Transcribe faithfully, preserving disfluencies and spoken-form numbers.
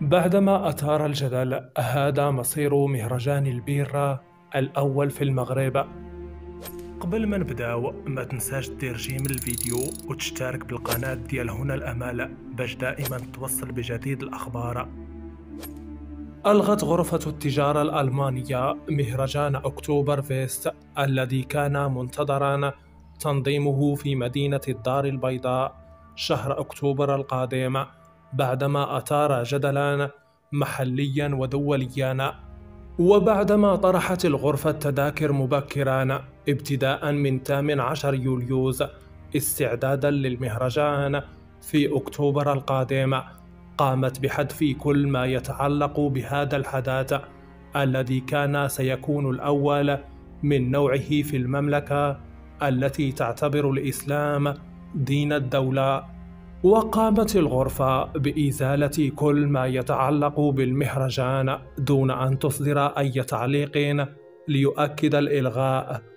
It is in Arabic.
بعدما أثار الجدل، هذا مصير مهرجان البيرة الأول في المغرب. قبل ما نبداو ما تنساش دير جيم الفيديو وتشترك بالقناة ديال هنا الأمال باش دائما توصل بجديد الأخبار. ألغت غرفة التجارة الألمانية مهرجان أكتوبر فيست الذي كان منتظرا تنظيمه في مدينة الدار البيضاء شهر أكتوبر القادم، بعدما أثار جدلا محليا ودوليا. وبعدما طرحت الغرفة تذاكر مبكرا ابتداء من ثامن عشر يوليوز استعدادا للمهرجان في أكتوبر القادم، قامت بحذف كل ما يتعلق بهذا الحدث الذي كان سيكون الأول من نوعه في المملكة التي تعتبر الإسلام دين الدولة. وقامت الغرفة بإزالة كل ما يتعلق بالمهرجان دون أن تصدر أي تعليق ليؤكد الإلغاء،